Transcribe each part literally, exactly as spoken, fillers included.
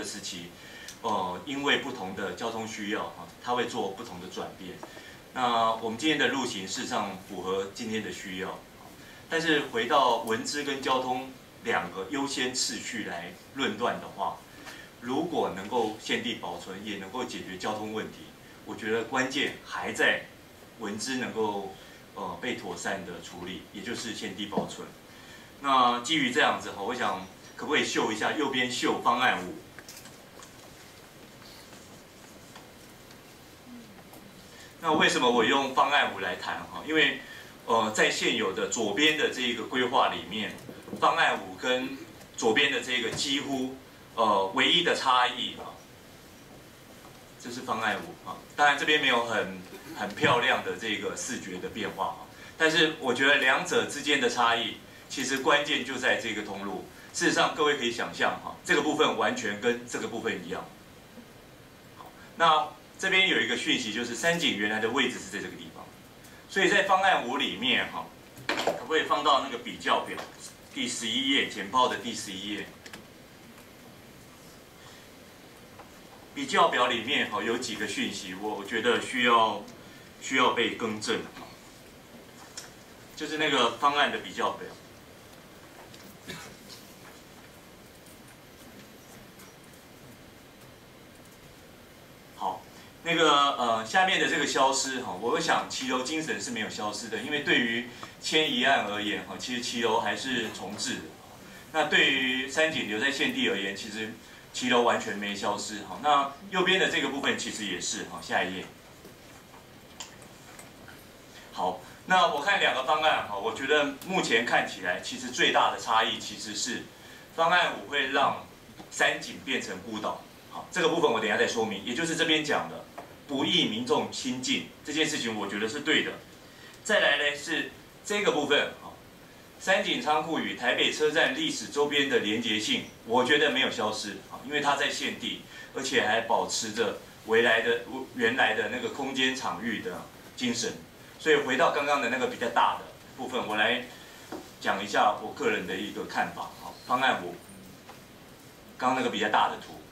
的时期，呃，因为不同的交通需要哈，它会做不同的转变。那我们今天的路型事实上符合今天的需要，但是回到文资跟交通两个优先次序来论断的话，如果能够现地保存，也能够解决交通问题，我觉得关键还在文资能够呃被妥善的处理，也就是现地保存。那基于这样子哈，我想可不可以秀一下右边秀方案五？那为什么我用方案五来谈哈？因为呃，在现有的左边的这个规划里面，方案五跟左边的这个几乎呃唯一的差异啊，这是方案五啊。当然这边没有很很漂亮的这个视觉的变化啊，但是我觉得两者之间的差异，其实关键就在这个通路。事实上，各位可以想象哈，这个部分完全跟这个部分一样。好，那这边有一个讯息，就是三井原来的位置是在这个地方，所以在方案五里面哈，可不可以放到那个比较表第十一页简报的第十一页？比较表里面哈有几个讯息，我觉得需要需要被更正，就是那个方案的比较表。好，那个呃下面的这个消失哈，我想骑楼精神是没有消失的，因为对于迁移案而言哈，其实骑楼还是重置的。那对于三井留在现地而言，其实骑楼完全没消失。好，那右边的这个部分其实也是。好，下一页。好，那我看两个方案哈，我觉得目前看起来其实最大的差异其实是方案五会让三井变成孤岛。好，这个部分我等一下再说明，也就是这边讲的不易民众亲近这件事情，我觉得是对的。再来呢是这个部分，好，三井仓库与台北车站历史周边的连结性，我觉得没有消失，好，因为它在现地，而且还保持着未来的原来的那个空间场域的精神。所以回到刚刚的那个比较大的部分，我来讲一下我个人的一个看法。好，方案五，刚刚那个比较大的图。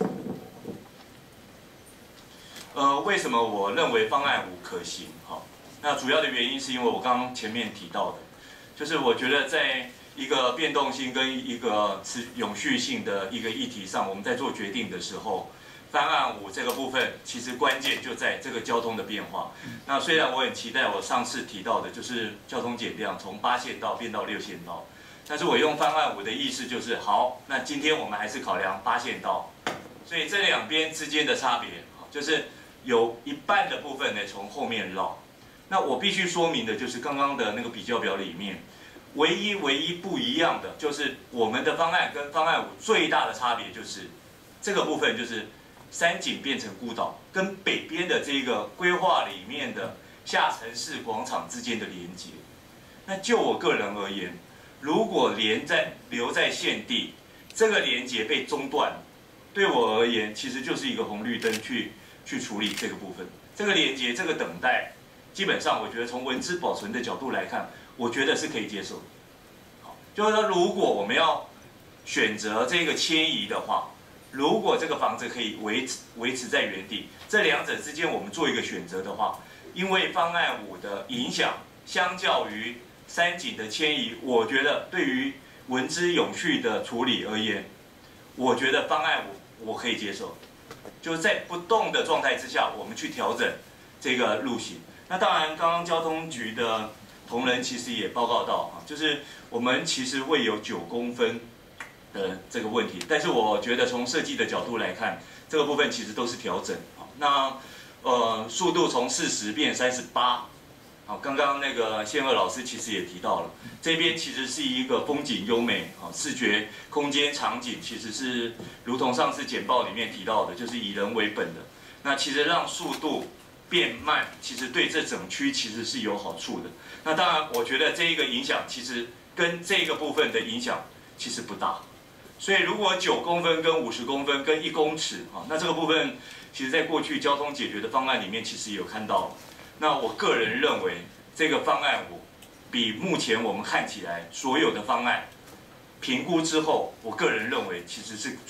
呃，为什么我认为方案五可行？好，那主要的原因是因为我刚刚前面提到的，就是我觉得在一个变动性跟一个持永续性的一个议题上，我们在做决定的时候，方案五这个部分其实关键就在这个交通的变化。那虽然我很期待我上次提到的，就是交通减量从八线道变到六线道，但是我用方案五的意思就是，好，那今天我们还是考量八线道，所以这两边之间的差别，就是有一半的部分呢从后面绕。那我必须说明的就是刚刚的那个比较表里面，唯一唯一不一样的就是我们的方案跟方案五最大的差别就是这个部分就是三井变成孤岛，跟北边的这个规划里面的下城市广场之间的连接。那就我个人而言，如果连在留在现地，这个连接被中断，对我而言其实就是一个红绿灯去去处理这个部分。这个连接，这个等待，基本上我觉得从文资保存的角度来看，我觉得是可以接受的。好，就是说如果我们要选择这个迁移的话，如果这个房子可以维持维持在原地，这两者之间我们做一个选择的话，因为方案五的影响，相较于三井的迁移，我觉得对于文资永续的处理而言，我觉得方案五我可以接受，就是在不动的状态之下，我们去调整这个路型。那当然，刚刚交通局的同仁其实也报告到啊，就是我们其实会有九公分的这个问题，但是我觉得从设计的角度来看，这个部分其实都是调整。好，那呃速度从四十变三十八。好，刚刚那个宪二老师其实也提到了，这边其实是一个风景优美，好，视觉空间场景其实是如同上次简报里面提到的，就是以人为本的。那其实让速度变慢，其实对这整区其实是有好处的。那当然，我觉得这一个影响其实跟这个部分的影响其实不大。所以如果九公分跟五十公分跟一公尺啊，那这个部分其实在过去交通解决的方案里面其实有看到。那我个人认为这个方案我比目前我们看起来所有的方案评估之后，我个人认为其实是最可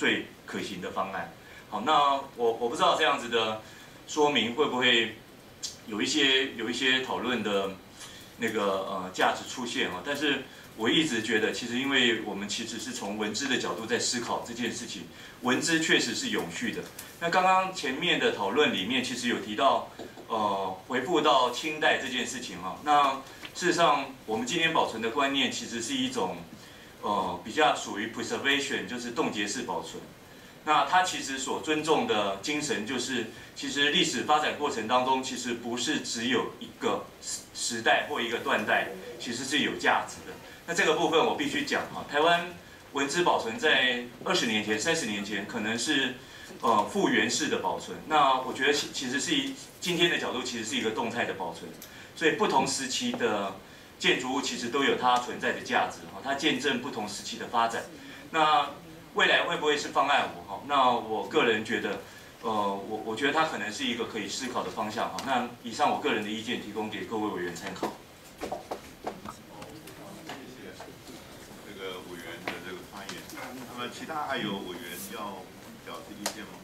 可行的方案。好，那我我不知道这样子的说明会不会有一些有一些讨论的那个呃价值出现啊，但是我一直觉得，其实因为我们其实是从文资的角度在思考这件事情，文资确实是永续的。那刚刚前面的讨论里面，其实有提到，呃，回复到清代这件事情哈。那事实上，我们今天保存的观念其实是一种，呃，比较属于 preservation， 就是冻结式保存。那它其实所尊重的精神，就是其实历史发展过程当中，其实不是只有一个时代或一个断代，其实是有价值的。那这个部分我必须讲哈，台湾文资保存在二十年前、三十年前可能是呃复原式的保存。那我觉得其其实是以今天的角度，其实是一个动态的保存。所以不同时期的建筑物其实都有它存在的价值哈，它见证不同时期的发展。那未来会不会是方案五哈？那我个人觉得，呃，我我觉得它可能是一个可以思考的方向哈。那以上我个人的意见提供给各位委员参考。 那么其他还有委员要表示意见吗？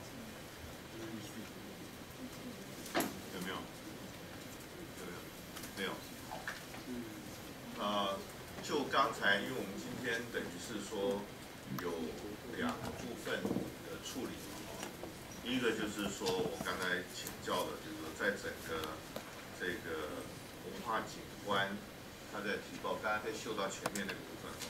有没有？有没有？没有。呃，就刚才，因为我们今天等于是说有两个部分的处理，第一个就是说我刚才请教的，就是说在整个这个文化景观，它在提报，刚才在秀到前面那个部分。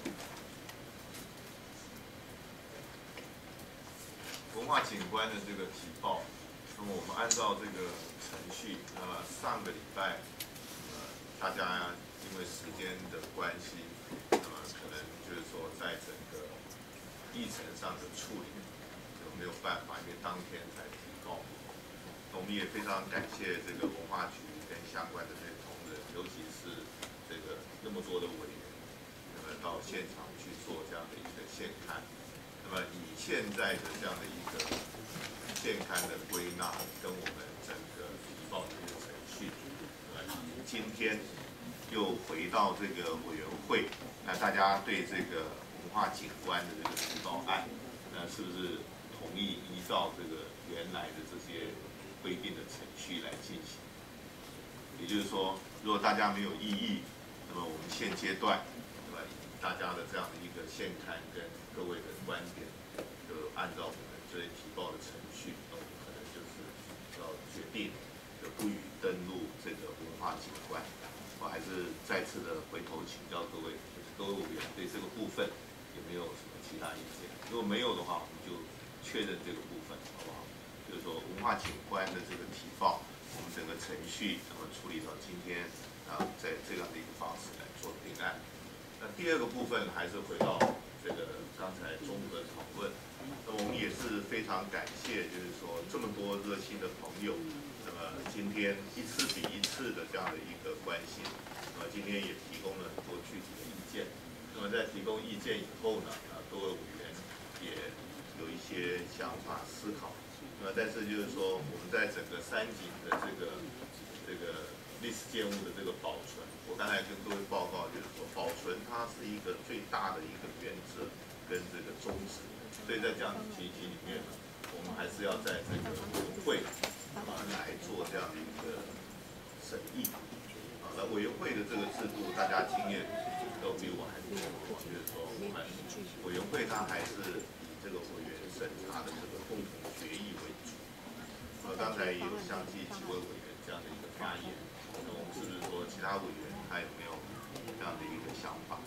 文化景观的这个提报，那么我们按照这个程序，那么上个礼拜，呃，大家因为时间的关系，那么可能就是说在整个议程上的处理有没有办法，因为当天才提报。我们也非常感谢这个文化局跟相关的这些同仁，尤其是这个那么多的委员，那么到现场去做这样的一个现刊。那么以现在的这样的一个现刊的归纳，跟我们整个提报的这个程序，呃，今天又回到这个委员会，那大家对这个文化景观的这个提报案，那是不是同意依照这个原来的这些规定的程序来进行？也就是说，如果大家没有异议，那么我们现阶段，对吧？以大家的这样的一个现刊跟各位的观点，就按照我们这些提报的程序，那我们可能就是要决定，就不予登录这个文化景观。我还是再次的回头请教各位，就是各位委员对这个部分有没有什么其他意见？如果没有的话，我们就确认这个部分，好不好？就是说文化景观的这个提报，我们整个程序那么处理到今天啊，在这样的一个方式来做定案。那第二个部分还是回到这个刚才中午的讨论，那么我们也是非常感谢，就是说这么多热心的朋友，那么今天一次比一次的这样的一个关心，那么今天也提供了很多具体的意见。那么在提供意见以后呢，啊，各位委员也有一些想法思考。那么但是就是说我们在整个三井的这个这个历史建物的这个保存，我刚才跟各位报告，就是说保存它是一个最大的一个原则跟这个宗旨，所以在这样的情形里面呢，我们还是要在这个委员会啊来做这样的一个审议。啊，那委员会的这个制度，大家经验都比我还多，就是说我们委员会它还是以这个委员审查的这个共同决议为主。呃，刚才也有相继几位委员这样的一个发言。那我们是不是说其他委员他有没有这样的一个想法？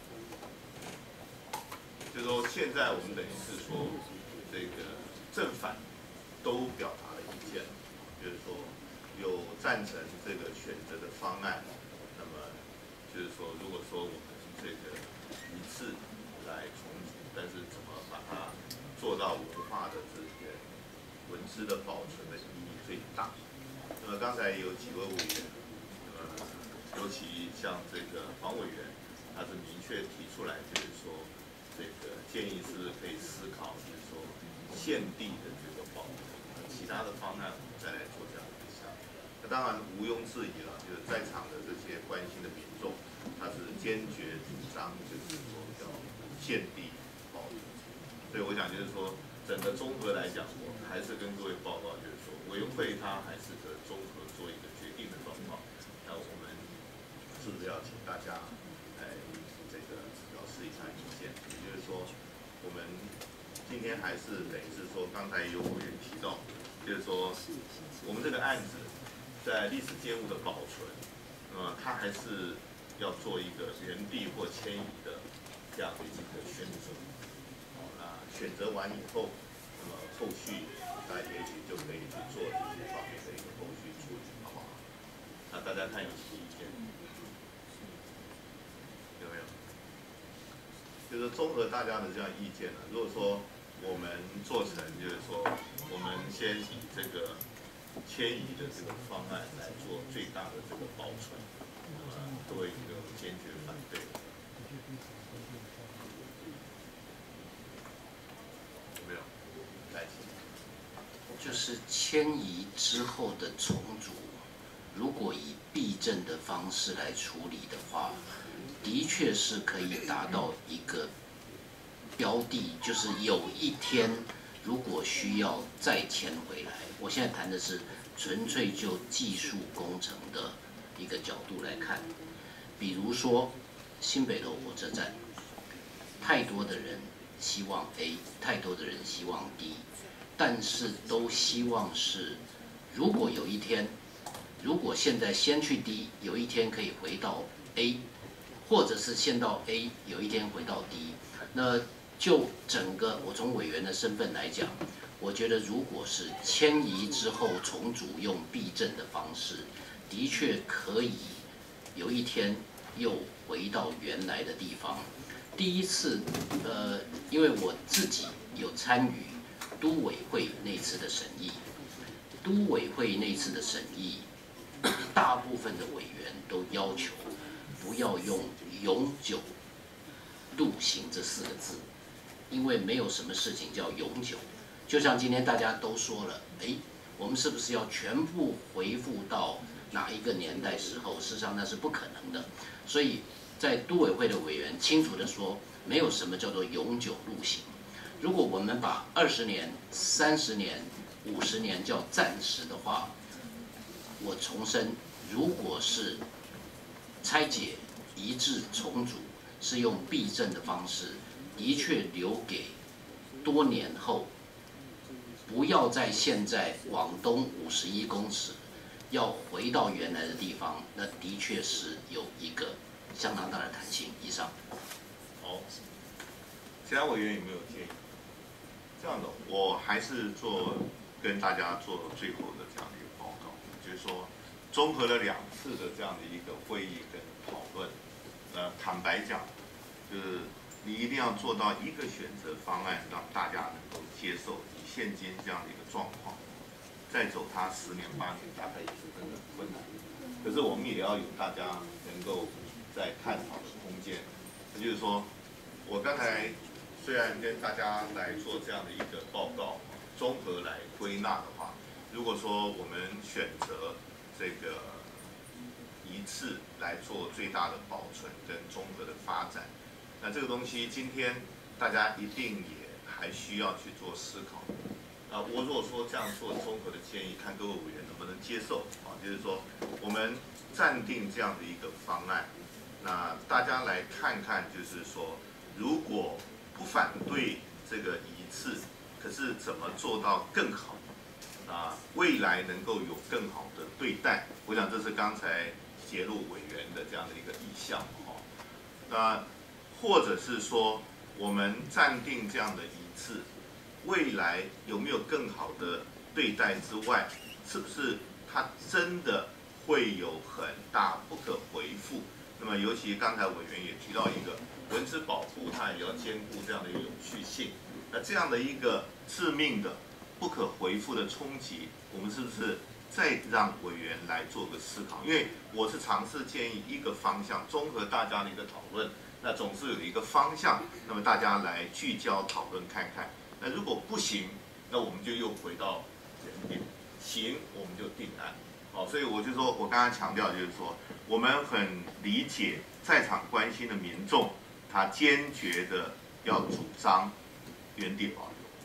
就是说现在我们等于是说这个正反都表达了意见，就是说有赞成这个选择的方案，那么就是说如果说我们这个一致来重组，但是怎么把它做到文化的这个文字的保存的意义最大？那么刚才有几位委员，呃，尤其像这个黄委员，他是明确提出来，就是说，这个建议是不是可以思考，就是说现地的这个保存，其他的方案我们再来做这样的一项。那当然毋庸置疑了，就是在场的这些关心的民众，他是坚决主张，就是说要现地保存。所以我想就是说， 整个综合来讲，我还是跟各位报告，就是说委员会它还是个综合做一个决定的状况。那我们是不是要请大家来这个表示一下意见？也就是说，我们今天还是等于是说，刚才有委员提到，就是说我们这个案子在历史建物的保存，那么它还是要做一个原地或迁移的这样的一个选择。好，那选择完以后，那么后续那也许就可以去做这些方面的一个后续处理，好不好？那大家看有什么意见？有没有？就是综合大家的这样意见呢，如果说我们做成，就是说我们先以这个迁移的这个方案来做最大的这个保存，那么各位有没有坚决反对？有没有？来， 就是迁移之后的重组，如果以避震的方式来处理的话，的确是可以达到一个标的，就是有一天如果需要再迁回来，我现在谈的是纯粹就技术工程的一个角度来看，比如说新北投火车站，太多的人希望 A， 太多的人希望 D， 但是都希望是，如果有一天，如果现在先去 D， 有一天可以回到 A， 或者是先到 A， 有一天回到 D， 那就整个我从委员的身份来讲，我觉得如果是迁移之后重组用避震的方式，的确可以有一天又回到原来的地方。第一次，呃，因为我自己有参与都委会那次的审议，都委会那次的审议，大部分的委员都要求不要用永久路行这四个字，因为没有什么事情叫永久。就像今天大家都说了，哎，我们是不是要全部回复到哪一个年代时候？事实上那是不可能的。所以在都委会的委员清楚地说，没有什么叫做永久路行。如果我们把二十年、三十年、五十年叫暂时的话，我重申，如果是拆解、移置、重组，是用避震的方式，的确留给多年后，不要在现在往东五十一公尺，要回到原来的地方，那的确是有一个相当大的弹性。以上。 好，其他委员有没有建议？这样的，我还是做跟大家做最后的这样的一个报告，就是说，综合了两次的这样的一个会议跟讨论，呃，坦白讲，就是你一定要做到一个选择方案，让大家能够接受。以现今这样的一个状况，再走它十年八年，大概也是真的困难。可是我们也要有大家能够在探讨的空间。也就是说，我刚才虽然跟大家来做这样的一个报告，综合来归纳的话，如果说我们选择这个一次来做最大的保存跟综合的发展，那这个东西今天大家一定也还需要去做思考。啊，我如果说这样做综合的建议，看各位委员能不能接受啊？就是说，我们暂定这样的一个方案，那大家来看看，就是说，如果不反对这个一次，可是怎么做到更好？啊，未来能够有更好的对待，我想这是刚才揭露委员的这样的一个意向哈。那或者是说，我们暂定这样的一次，未来有没有更好的对待之外，是不是它真的会有很大不可回复？那么尤其刚才委员也提到一个文资保护，它也要兼顾这样的一个永续性。那这样的一个致命的不可回复的冲击，我们是不是再让委员来做个思考？因为我是尝试建议一个方向，综合大家的一个讨论，那总是有一个方向，那么大家来聚焦讨论看看。那如果不行，那我们就又回到原点；行，我们就定案。好，所以我就说，我刚刚强调就是说，我们很理解在场关心的民众，他坚决的要主张原地保留。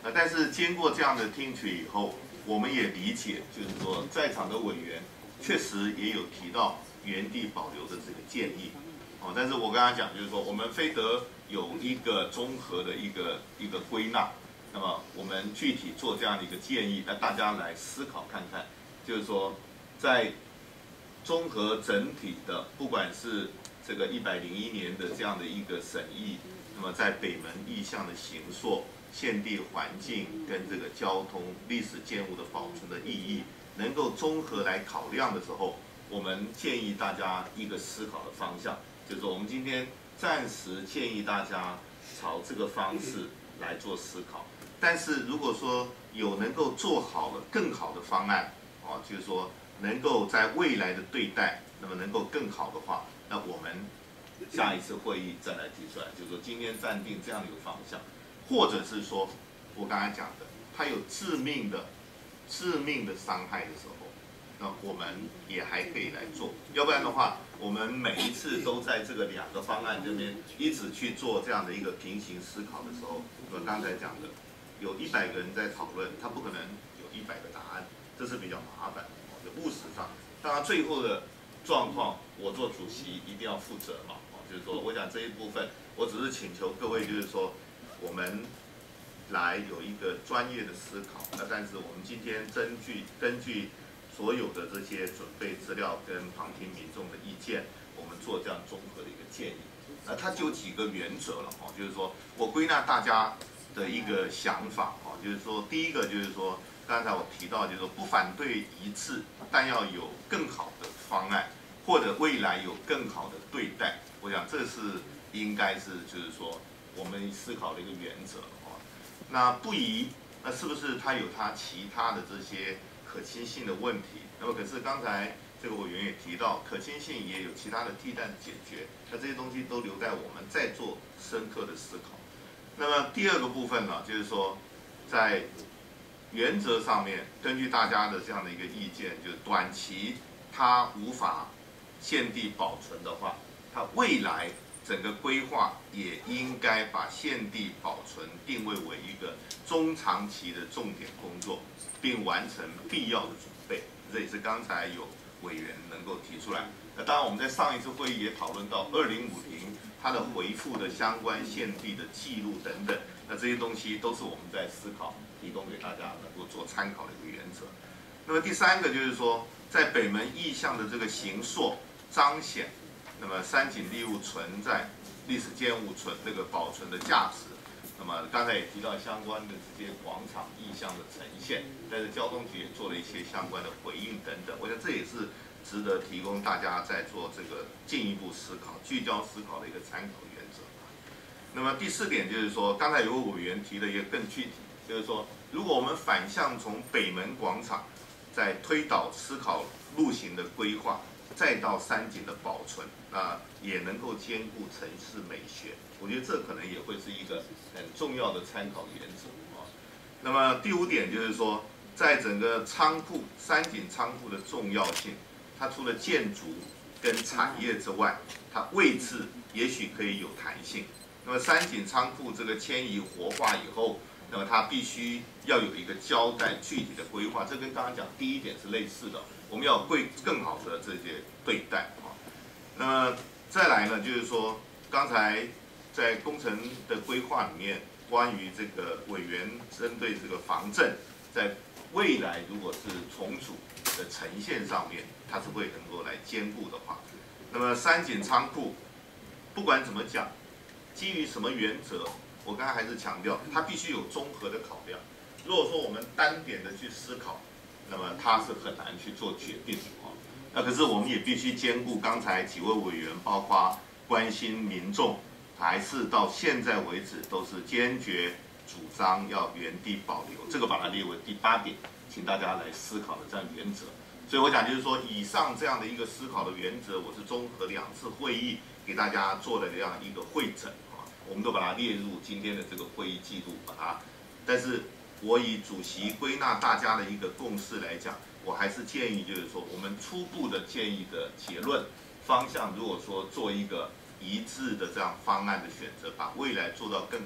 那但是经过这样的听取以后，我们也理解，就是说在场的委员确实也有提到原地保留的这个建议。哦，但是我刚才讲就是说，我们非得有一个综合的一个一个归纳，那么我们具体做这样的一个建议，那大家来思考看看，就是说在综合整体的，不管是这个一百零一年的这样的一个审议，那么在北门意象的形塑、现地环境跟这个交通、历史建物的保存的意义，能够综合来考量的时候，我们建议大家一个思考的方向。就是说我们今天暂时建议大家朝这个方式来做思考，但是如果说有能够做好了更好的方案，哦，就是说能够在未来的对待，那么能够更好的话，那我们下一次会议再来提出来，就是说今天暂定这样的一个方向，或者是说我刚才讲的，它有致命的、致命的伤害的时候，那我们也还可以来做，要不然的话。我们每一次都在这个两个方案这边一直去做这样的一个平行思考的时候，我刚才讲的，有一百个人在讨论，他不可能有一百个答案，这是比较麻烦。就务实上，当然最后的状况，我做主席一定要负责嘛。就是说，我讲这一部分，我只是请求各位，就是说，我们来有一个专业的思考。那但是我们今天根据根据。所有的这些准备资料跟旁听民众的意见，我们做这样综合的一个建议。那它就有几个原则了哈，就是说我归纳大家的一个想法哈，就是说第一个就是说，刚才我提到就是说不反对一致，但要有更好的方案，或者未来有更好的对待。我想这是应该是就是说我们思考的一个原则哈。那不宜，那是不是它有它其他的这些？可亲性的问题，那么可是刚才这个委员也提到，可亲性也有其他的替代解决，那这些东西都留在我们再做深刻的思考。那么第二个部分呢，就是说，在原则上面，根据大家的这样的一个意见，就是短期它无法现地保存的话，它未来整个规划也应该把现地保存定位为一个中长期的重点工作。并完成必要的准备，这也是刚才有委员能够提出来。那当然，我们在上一次会议也讨论到二零五零它的回复的相关现地的记录等等，那这些东西都是我们在思考，提供给大家能够做参考的一个原则。那么第三个就是说，在北门意象的这个形塑彰显，那么山景历物存在、历史建物存那个保存的价值。那么刚才也提到相关的这些广场意象的呈现，但是交通局也做了一些相关的回应等等，我想这也是值得提供大家在做这个进一步思考、聚焦思考的一个参考原则。那么第四点就是说，刚才有个委员提的也更具体，就是说，如果我们反向从北门广场再推导思考路型的规划，再到山景的保存，那也能够兼顾城市美学。我觉得这可能也会是一个很重要的参考原则啊。那么第五点就是说，在整个仓库山景仓库的重要性，它除了建筑跟产业之外，它位置也许可以有弹性。那么山景仓库这个迁移活化以后，那么它必须要有一个交代具体的规划，这跟刚刚讲第一点是类似的。我们要会更好的这些对待啊。那么再来呢，就是说刚才在工程的规划里面，关于这个委员针对这个防震，在未来如果是重组的呈现上面，它是会能够来兼顾的话，那么山景仓库不管怎么讲，基于什么原则，我刚才还是强调，它必须有综合的考量。如果说我们单点的去思考，那么它是很难去做决定的啊。那可是我们也必须兼顾刚才几位委员，包括关心民众，还是到现在为止都是坚决主张要原地保留，这个把它列为第八点，请大家来思考的这样原则。所以我讲就是说，以上这样的一个思考的原则，我是综合两次会议给大家做了这样一个会诊啊，我们都把它列入今天的这个会议记录，把它，但是我以主席归纳大家的一个共识来讲，我还是建议就是说，我们初步的建议的结论方向，如果说做一个一致的这样方案的选择，把未来做到更好，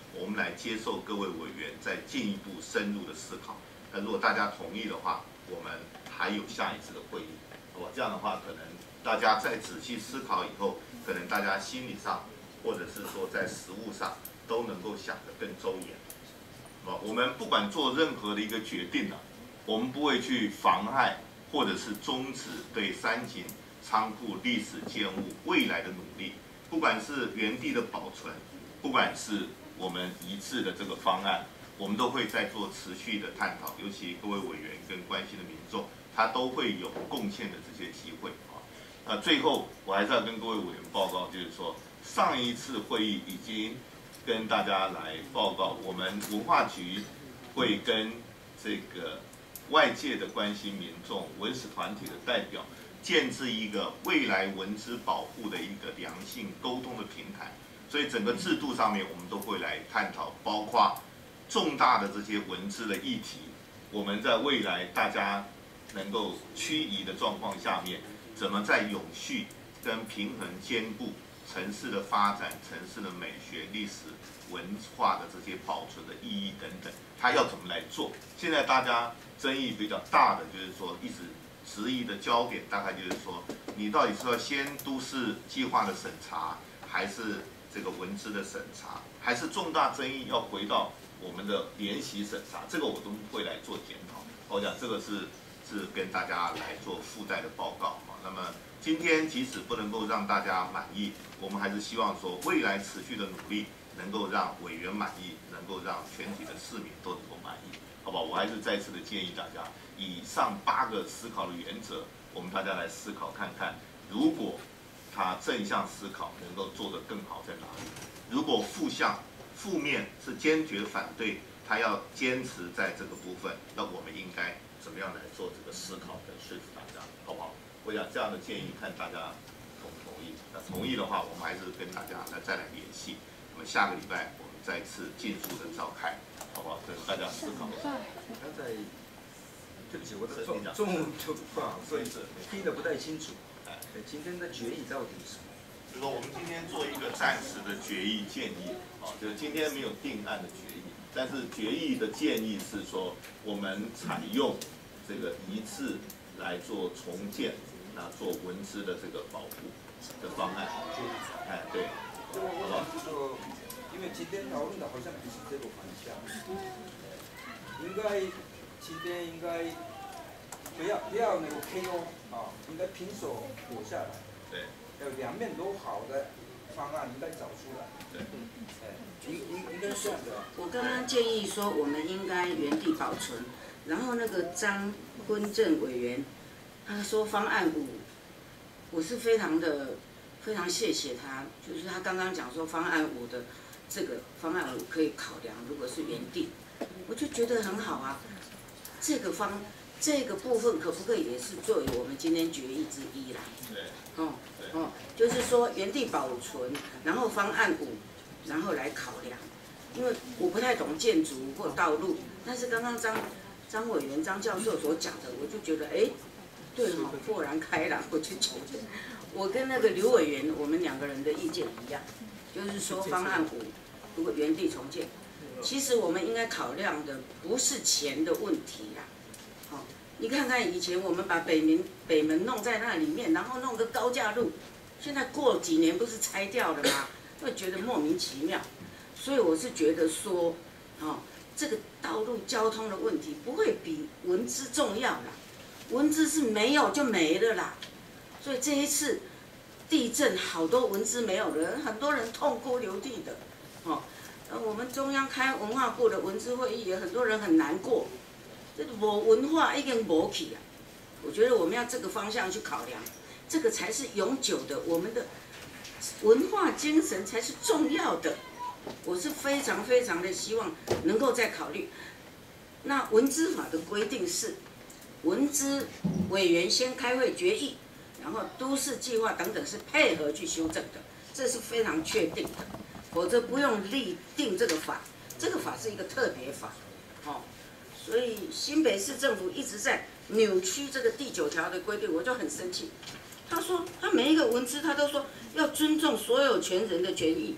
我们来接受各位委员再进一步深入的思考。那如果大家同意的话，我们还有下一次的会议，好吧？这样的话，可能大家在仔细思考以后，可能大家心理上或者是说在实务上都能够想得更周延。啊，我们不管做任何的一个决定呢、啊，我们不会去妨害或者是终止对三井仓库历史建物未来的努力，不管是原地的保存，不管是我们一致的这个方案，我们都会在做持续的探讨，尤其各位委员跟关心的民众，他都会有贡献的这些机会啊。那最后我还是要跟各位委员报告，就是说上一次会议已经跟大家来报告，我们文化局会跟这个外界的关心民众、文史团体的代表，建置一个未来文资保护的一个良性沟通的平台。所以整个制度上面，我们都会来探讨，包括重大的这些文资的议题，我们在未来大家能够趋移的状况下面，怎么在永续跟平衡兼顾城市的发展、城市的美学、历史文化的这些保存的意义等等，它要怎么来做？现在大家争议比较大的就是说，一直质疑的焦点大概就是说，你到底是要先都市计划的审查，还是这个文资的审查，还是重大争议要回到我们的联席审查？这个我都会来做检讨。我讲这个是是跟大家来做附带的报告啊。那么今天即使不能够让大家满意，我们还是希望说未来持续的努力能够让委员满意，能够让全体的市民都能够满意，好吧？我还是再次的建议大家，以上八个思考的原则，我们大家来思考看看，如果他正向思考能够做得更好在哪里？如果负向、负面是坚决反对，他要坚持在这个部分，那我们应该怎么样来做这个思考跟说服大家，好不好？我想这样的建议看大家同不同意。那同意的话，我们还是跟大家来再来联系。那么下个礼拜我们再次尽速的召开，好不好？跟大家思考。 刚才对不起，我的中中文就不好，所以听得不太清楚。对，今天的决议到底是什么？ 就是说，我们今天做一个暂时的决议建议，啊，就是今天没有定案的决议，但是决议的建议是说，我们采用这个一次来做重建，那做文资的这个保护的方案。哎，对， 就我想说，因为今天讨论的好像不是这个方向，应该今天应该不要不要那个 K O 啊，应该平手活下来。 对。 要两面都好的方案应该找出来。 对。 哎，应应应该是这样的。 我刚刚建议说，我们应该原地保存。然后那个张坤正委员，他说方案五，我是非常的非常谢谢他，就是他刚刚讲说方案五的这个方案五可以考量，如果是原地，我就觉得很好啊。这个方这个部分可不可以也是作为我们今天决议之一啦？ 对。 哦哦，就是说原地保存，然后方案五，然后来考量。因为我不太懂建筑或道路，但是刚刚张张委员、张教授所讲的，我就觉得哎，对哈、哦，豁然开朗。我就觉得，我跟那个刘委员，我们两个人的意见一样，就是说方案五，如果原地重建，其实我们应该考量的不是钱的问题啦。哦，你看看以前我们把北门北门弄在那里面，然后弄个高架路，现在过几年不是拆掉了吗？会觉得莫名其妙。所以我是觉得说，哦，这个道路交通的问题不会比文资重要啦，文资是没有就没了啦。所以这一次地震好多文资没有了，很多人痛哭流涕的，哦，呃，我们中央开文化部的文资会议也很多人很难过，这我文化已经没去啊。我觉得我们要这个方向去考量，这个才是永久的，我们的文化精神才是重要的。我是非常非常的希望能够再考虑。那文资法的规定是，文资委员先开会决议，然后都市计划等等是配合去修正的，这是非常确定的，否则不用立定这个法。这个法是一个特别法，哦，所以新北市政府一直在扭曲这个第九条的规定，我就很生气。他说他每一个文资他都说要尊重所有权人的权益。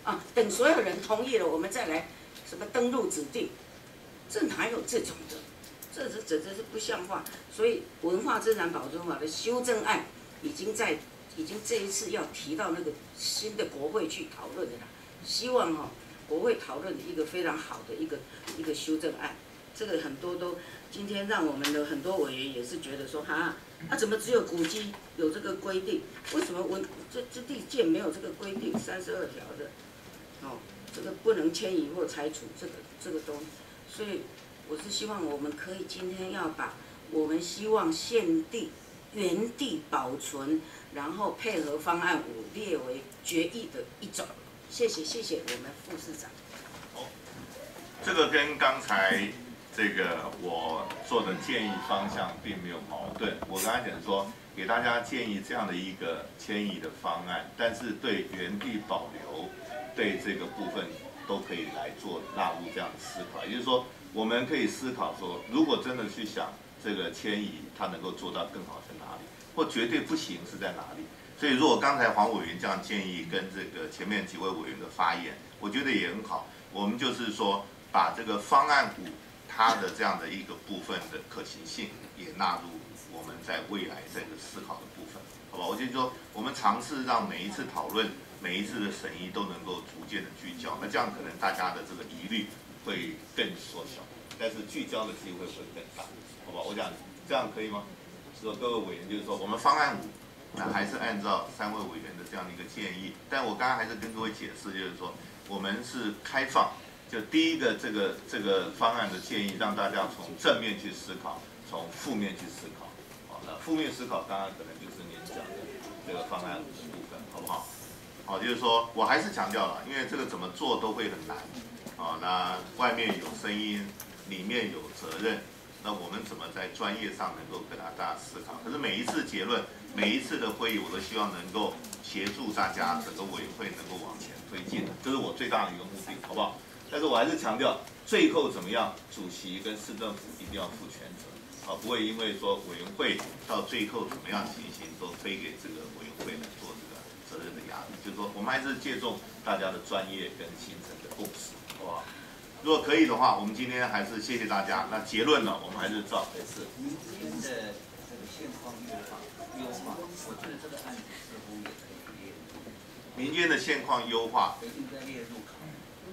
啊，等所有人同意了，我们再来什么登录指定，这哪有这种的？这是简直是不像话。所以文化资产保存法的修正案已经在已经这一次要提到那个新的国会去讨论的啦。希望哈、哦、国会讨论一个非常好的一个一个修正案。这个很多都今天让我们的很多委员也是觉得说哈。啊，怎么只有古迹有这个规定？为什么文这这地建没有这个规定？三十二条的，哦，这个不能迁移或拆除这个这个东西。所以我是希望我们可以今天要把我们希望现地原地保存，然后配合方案五列为决议的一种。谢谢谢谢我们副市长。 好，这个跟刚才。这个我做的建议方向并没有矛盾。我刚才讲说，给大家建议这样的一个迁移的方案，但是对原地保留，对这个部分都可以来做纳入这样的思考。也就是说，我们可以思考说，如果真的去想这个迁移，它能够做到更好在哪里，或绝对不行是在哪里。所以，如果刚才黄委员这样建议，跟这个前面几位委员的发言，我觉得也很好。我们就是说，把这个方案五。它的这样的一个部分的可行性也纳入我们在未来这个思考的部分，好吧？我就说我们尝试让每一次讨论、每一次的审议都能够逐渐的聚焦，那这样可能大家的这个疑虑会更缩小，但是聚焦的机会会更大，好吧？我讲这样可以吗？所以各位委员就是说，我们方案五，那还是按照三位委员的这样的一个建议，但我刚刚还是跟各位解释，就是说我们是开放。就第一个这个这个方案的建议，让大家从正面去思考，从负面去思考。好，那负面思考当然可能就是您讲的这个方案的部分，好不好？好，就是说我还是强调了，因为这个怎么做都会很难。啊，那外面有声音，里面有责任，那我们怎么在专业上能够跟大家思考？可是每一次结论，每一次的会议，我都希望能够协助大家整个委员会能够往前推进，这是我最大的一个目的，好不好？但是我还是强调，最后怎么样，主席跟市政府一定要负全责，啊，不会因为说委员会到最后怎么样情形，都推给这个委员会来做这个责任的压力。就是说，我们还是借重大家的专业跟形成的共识，好不好？如果可以的话，我们今天还是谢谢大家。那结论呢，我们还是照这次。 民间的这个现况优化，优化，我觉得这个案子似乎也可以列入。 民间的现况优化， 应该列入考虑。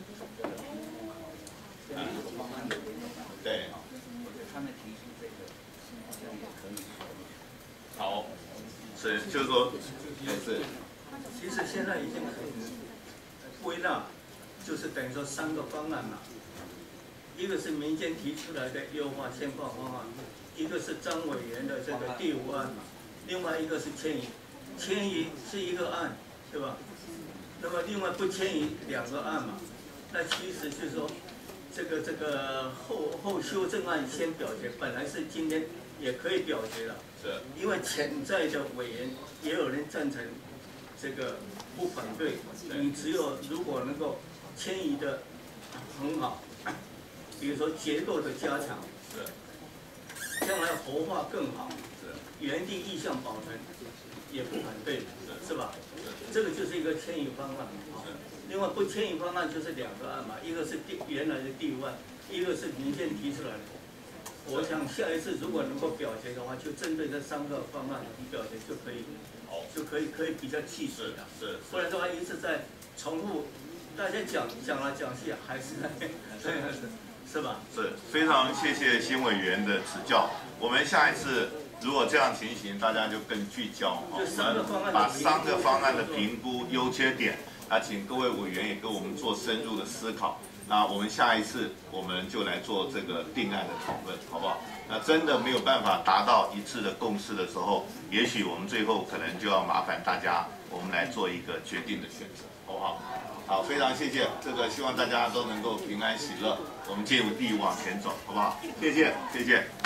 对， 我觉得他们提出这个好像也可以考虑。 好，是就是说，也是。 其实现在已经可以归纳，就是等于说三个方案嘛，一个是民间提出来的优化现况方案，一个是张委员的这个第五案嘛，另外一个是迁移，迁移是一个案，对吧？那么另外不迁移两个案嘛，那其实就是说。这个这个后后修正案先表决，本来是今天也可以表决了， 是， 因为潜在的委员也有人赞成这个不反对，你只有如果能够迁移的很好，比如说结构的加强， 是， 将来活化更好， 是， 原地意向保存也不反对，是吧？这个就是一个迁移方案。另外不迁移方案就是两个案嘛，一个是第原来的第五案，一个是民间提出来的。我想下一次如果能够表决的话，就针对这三个方案表决就可以，就可以可以比较具体了。 是， 不然的话一直在重复，大家讲讲来讲去还是在，是吧？ 是，非常谢谢新委员的指教。我们下一次如果这样情形，大家就更聚焦，我们把三个方案的评估优缺点。那请各位委员也跟我们做深入的思考。那我们下一次我们就来做这个定案的讨论，好不好？那真的没有办法达到一致的共识的时候，也许我们最后可能就要麻烦大家，我们来做一个决定的选择，好不好？好，非常谢谢，这个希望大家都能够平安喜乐，我们进入第一往前走，好不好？谢谢，谢谢。